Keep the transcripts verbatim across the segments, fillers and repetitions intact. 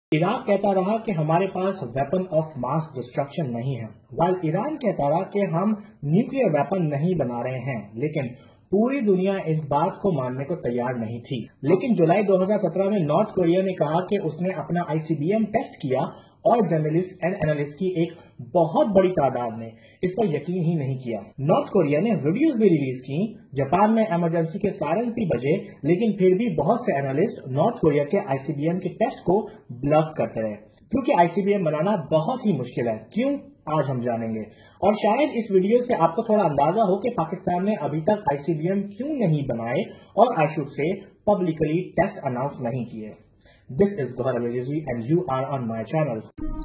Iraq कहता रहा कि हमारे पास वेपन ऑफ मास डिस्ट्रक्शन नहीं है, वाल ईरान कहता रहा कि हम न्यूक्लियर वेपन नहीं बना रहे हैं, लेकिन पूरी दुनिया इस बात को मानने को तैयार नहीं थी। लेकिन जुलाई दो हज़ार सत्रह में नॉर्थ कोरिया ने कहा कि उसने अपना I C B M test किया और जर्नलिस्ट एंड एनालिस्ट की एक बहुत बड़ी तादाद ने इस पर यकीन ही नहीं किया। नॉर्थ कोरिया ने वीडियोस भी रिलीज की। जापान में इमरजेंसी के सायरन भी बजे, लेकिन फिर भी बहुत से एनालिस्ट नॉर्थ कोरिया के आई सी बी एम के टेस्ट को ब्लफ करते रहे, क्योंकि आई सी बी एम बनाना बहुत ही मुश्किल है। क्यों, आज हम जानेंगे। और शायद इस वीडियो से आपको थोड़ा अंदाजा हो कि पाकिस्तान ने अभी तक आई सी बी एम क्यों नहीं बनाए और I should say publicly test announce नहीं किए। This is Gohar Rizvi and you are on my channel.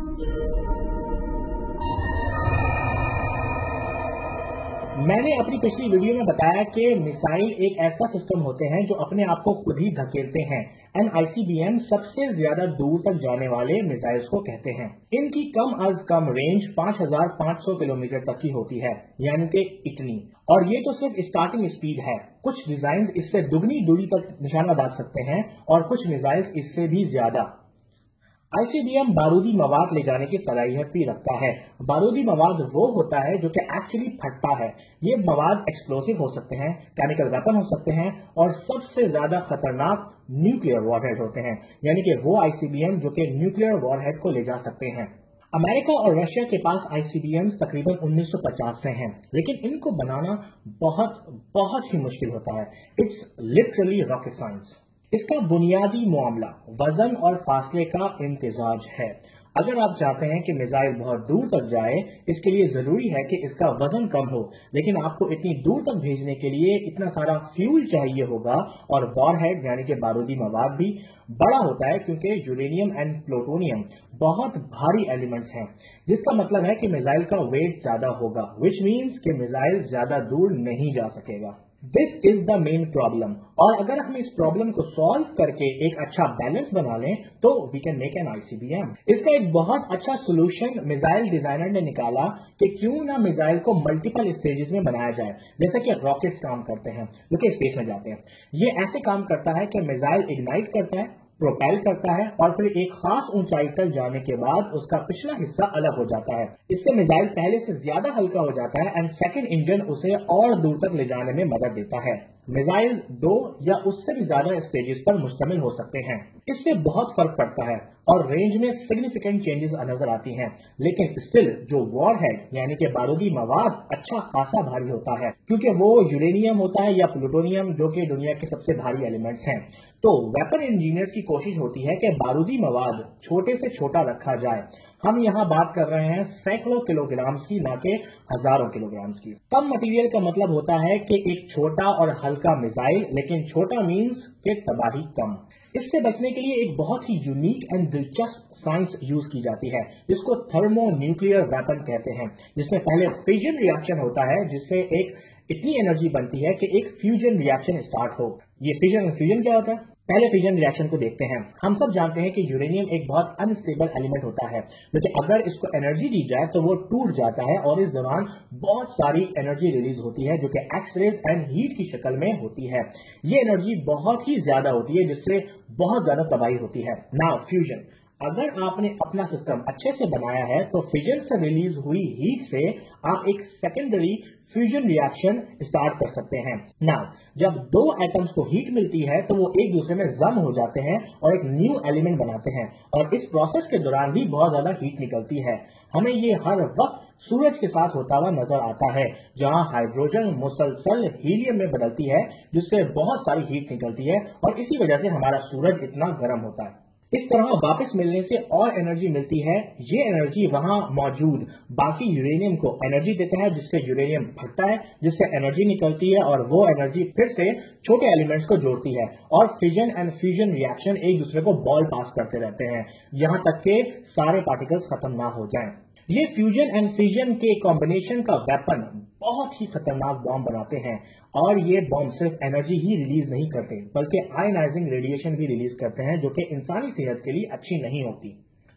मैंने अपनी पिछली वीडियो में बताया कि मिसाइल एक ऐसा सिस्टम होते हैं जो अपने आप को खुद ही धकेलते हैं। And I C B M सबसे ज्यादा दूर तक जाने वाले मिसाइल्स को कहते हैं। इनकी कम अज कम रेंज पाँच हज़ार पाँच सौ किलोमीटर तक की होती है, यानी कि इतनी। और ये तो सिर्फ स्टार्टिंग स्पीड है। कुछ डिजाइन इससे दुगनी दूरी तक निशाना दाग सकते हैं और कुछ मिसाइल्स इससे भी ज्यादा। आई सी बी एम बारूदी मवाद ले जाने की सलाहियत भी रखता है। बारूदी मवाद वो होता है जो कि एक्चुअली फटता है। ये मवाद एक्सप्लोसिव हो सकते हैं, केमिकल वेपन हो सकते हैं और सबसे ज्यादा खतरनाक न्यूक्लियर वॉरहेड होते हैं, यानी कि वो आई सी बी एम जो कि न्यूक्लियर वॉरहेड को ले जा सकते हैं। अमेरिका और रशिया के पास आई सी बी एम्स तकरीबन उन्नीस सौ पचास से हैं, लेकिन इनको बनाना बहुत बहुत ही मुश्किल होता है। It's literally rocket science. इसका बुनियादी मामला वजन और फासले का इम्तिजाज है। अगर आप चाहते हैं कि मिसाइल बहुत दूर तक जाए, इसके लिए जरूरी है कि इसका वजन कम हो, लेकिन आपको इतनी दूर तक भेजने के लिए इतना सारा फ्यूल चाहिए होगा और वॉरहेड यानी कि बारूदी मवाद भी बड़ा होता है, क्योंकि यूरेनियम एंड प्लूटोनियम बहुत भारी एलिमेंट्स हैं, जिसका मतलब है कि मिसाइल का वेट ज्यादा होगा, विच मीन्स कि मिसाइल ज्यादा दूर नहीं जा सकेगा। This is the main problem. और अगर हम इस प्रॉब्लम को सॉल्व करके एक अच्छा बैलेंस बना लें तो we can make an I C B M. इसका एक बहुत अच्छा सोल्यूशन मिसाइल डिजाइनर ने निकाला कि क्यों ना मिसाइल को मल्टीपल स्टेजेस में बनाया जाए, जैसा कि रॉकेट्स काम करते हैं जो कि स्पेस में जाते हैं। ये ऐसे काम करता है कि मिसाइल इग्नाइट करता है, प्रोपेल करता है और फिर एक खास ऊंचाई तक जाने के बाद उसका पिछला हिस्सा अलग हो जाता है। इससे मिसाइल पहले से ज्यादा हल्का हो जाता है एंड सेकंड इंजन उसे और दूर तक ले जाने में मदद देता है। मिसाइल दो या उससे भी ज्यादा स्टेजेस पर मुश्तमिल हो सकते हैं। इससे बहुत फर्क पड़ता है और रेंज में सिग्निफिकेंट चेंजेस नजर आती हैं, लेकिन स्टिल जो वॉरहेड यानी कि बारूदी मवाद अच्छा खासा भारी होता है, क्योंकि वो यूरेनियम होता है या प्लूटोनियम जो कि दुनिया के सबसे भारी एलिमेंट्स हैं। तो वेपन इंजीनियर्स की कोशिश होती है कि बारूदी मवाद छोटे से छोटा रखा जाए। हम यहाँ बात कर रहे हैं सैकड़ों किलोग्राम्स की, ना कि हजारों किलोग्राम्स की। कम मटेरियल का मतलब होता है कि एक छोटा और हल्का मिसाइल, लेकिन छोटा मींस के तबाही कम। इससे बचने के लिए एक बहुत ही यूनिक एंड दिलचस्प साइंस यूज की जाती है, जिसको थर्मो न्यूक्लियर वेपन कहते हैं, जिसमें पहले फिजन रिएक्शन होता है, जिससे एक इतनी एनर्जी बनती है कि एक फ्यूजन रिएक्शन स्टार्ट हो। ये फिजन फ्यूजन क्या होता है? पहले फिजन रिएक्शन को देखते हैं। हम सब जानते हैं कि यूरेनियम एक बहुत अनस्टेबल एलिमेंट होता है, क्योंकि अगर इसको एनर्जी दी जाए तो वो टूट जाता है और इस दौरान बहुत सारी एनर्जी रिलीज होती है जो कि एक्स रेज एंड हीट की शक्ल में होती है। ये एनर्जी बहुत ही ज्यादा होती है, जिससे बहुत ज्यादा तबाही होती है। नाउ फ्यूजन, अगर आपने अपना सिस्टम अच्छे से बनाया है तो फिजन से रिलीज हुई हीट से आप एक सेकेंडरी फ्यूजन रिएक्शन स्टार्ट कर सकते हैं। नाउ जब दो एटम्स को हीट मिलती है तो वो एक दूसरे में जम हो जाते हैं और एक न्यू एलिमेंट बनाते हैं, और इस प्रोसेस के दौरान भी बहुत ज्यादा हीट निकलती है। हमें ये हर वक्त सूरज के साथ होता हुआ नजर आता है, जहां हाइड्रोजन मुसलसल हीलियम में बदलती है, जिससे बहुत सारी हीट निकलती है और इसी वजह से हमारा सूरज इतना गर्म होता है। इस तरह वापस मिलने से और एनर्जी मिलती है। ये एनर्जी वहां मौजूद बाकी यूरेनियम को एनर्जी देता है, जिससे यूरेनियम फटता है, जिससे एनर्जी निकलती है और वो एनर्जी फिर से छोटे एलिमेंट्स को जोड़ती है और फिजन एंड फ्यूजन रिएक्शन एक दूसरे को बॉल पास करते रहते हैं, यहां तक के सारे पार्टिकल्स खत्म ना हो जाएं। ये फ्यूजन एंड फिजन के कॉम्बिनेशन का वेपन बहुत ही खतरनाक बॉम्ब बनाते हैं, और ये बॉम्ब सिर्फ एनर्जी ही रिलीज नहीं करते बल्कि आयनाइजिंग रेडिएशन भी रिलीज करते हैं, जो कि इंसानी सेहत के लिए अच्छी नहीं होती।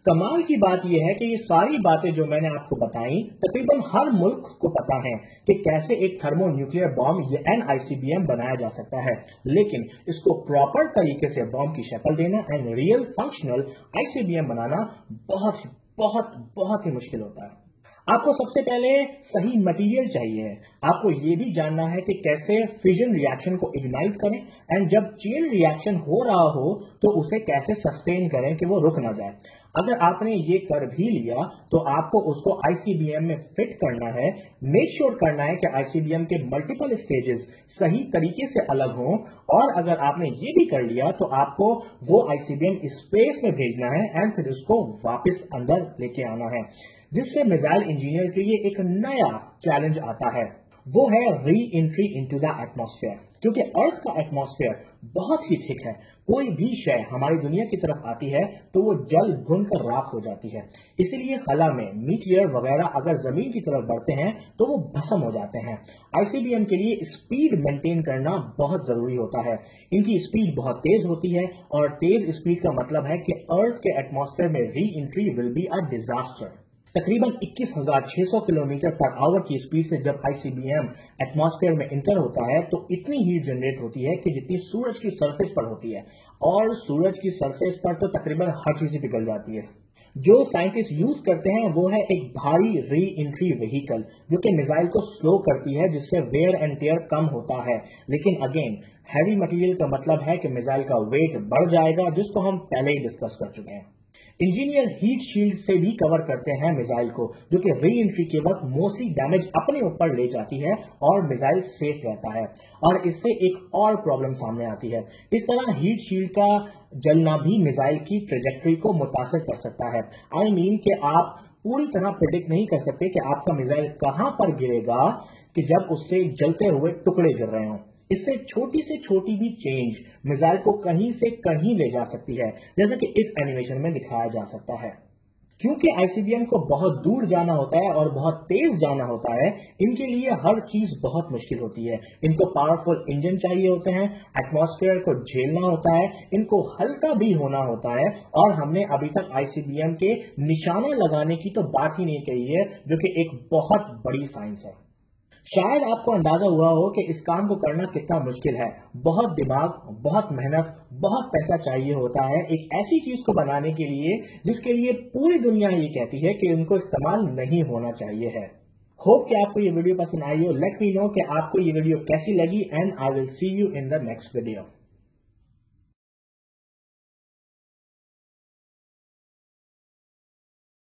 कमाल की बात यह है कि ये सारी बातें जो मैंने आपको बताई तकरीबन हर मुल्क को पता है कि कैसे एक थर्मो न्यूक्लियर बॉम्ब या an I C B M बनाया जा सकता है, लेकिन इसको प्रॉपर तरीके से बॉम्ब की शक्ल देना and real functional I C B M बनाना बहुत बहुत बहुत ही मुश्किल होता है। आपको सबसे पहले सही मटेरियल चाहिए है। आपको ये भी जानना है कि कैसे फिजन रिएक्शन को इग्नाइट करें एंड जब चेन रिएक्शन हो रहा हो तो उसे कैसे सस्टेन करें कि वो रुक ना जाए। अगर आपने ये कर भी लिया तो आपको उसको आई सी बी एम में फिट करना है। मेक श्योर करना है कि आई सी बी एम के मल्टीपल स्टेजेस सही तरीके से अलग हों, और अगर आपने ये भी कर लिया तो आपको वो I C B M space में भेजना है एंड फिर उसको वापस अंदर लेके आना है, जिससे मिसाइल इंजीनियर के लिए एक नया चैलेंज आता है। वो है re entry into the atmosphere, क्योंकि अर्थ का एटमॉस्फेयर बहुत ही थिक है। कोई भी शय हमारी दुनिया की तरफ आती है तो वो जल भुन कर राख हो जाती है। इसीलिए खला में मीटियर वगैरह अगर जमीन की तरफ बढ़ते हैं तो वो भस्म हो जाते हैं। आई सी बी एम के लिए स्पीड मेंटेन करना बहुत जरूरी होता है। इनकी स्पीड बहुत तेज होती है, और तेज स्पीड का मतलब है कि अर्थ के एटमॉस्फेयर में re entry will be a disaster. तकरीबन इक्कीस हज़ार छह सौ किलोमीटर पर आवर की स्पीड से जब I C B M atmosphere में इंटर होता है तो इतनी हीट जनरेट होती है कि जितनी सूरज की सरफेस पर होती है, और सूरज की सरफेस पर तो तकरीबन हर चीज पिघल जाती है। जो साइंटिस्ट यूज करते हैं वो है एक भारी री एंट्री व्हीकल जो कि मिसाइल को स्लो करती है, जिससे वेयर एंड टेयर कम होता है। लेकिन अगेन हैवी मटेरियल का मतलब है कि मिसाइल का वेट बढ़ जाएगा, जिसको हम पहले ही डिस्कस कर चुके हैं। इंजीनियर हीट शील्ड से भी कवर करते हैं मिसाइल को, जो कि री एंट्री के वक्त मोस्टली डैमेज अपने ऊपर ले जाती है और मिसाइल सेफ रहता है। और इससे एक और प्रॉब्लम सामने आती है। इस तरह हीट शील्ड का जलना भी मिसाइल की ट्रेजेक्टरी को मुतासिर कर सकता है। आई मीन कि आप पूरी तरह प्रेडिक्ट नहीं कर सकते कि आपका मिसाइल कहां पर गिरेगा कि जब उससे जलते हुए टुकड़े गिर रहे हों। इससे छोटी से छोटी भी चेंज मिसाइल को कहीं से कहीं ले जा सकती है, जैसा कि इस एनिमेशन में दिखाया जा सकता है। क्योंकि आई सी बी एम को बहुत दूर जाना होता है और बहुत तेज जाना होता है, इनके लिए हर चीज बहुत मुश्किल होती है। इनको पावरफुल इंजन चाहिए होते हैं, एटमॉस्फेयर को झेलना होता है, इनको हल्का भी होना होता है, और हमने अभी तक आई सी बी एम के निशाना लगाने की तो बात ही नहीं कही है, जो कि एक बहुत बड़ी साइंस है। शायद आपको अंदाजा हुआ हो कि इस काम को करना कितना मुश्किल है। बहुत दिमाग, बहुत मेहनत, बहुत पैसा चाहिए होता है एक ऐसी चीज को बनाने के लिए जिसके लिए पूरी दुनिया ये कहती है कि उनको इस्तेमाल नहीं होना चाहिए है। होप कि आपको ये वीडियो पसंद आई हो। लेट मी नो कि आपको ये वीडियो कैसी लगी, and I will see you in the next video.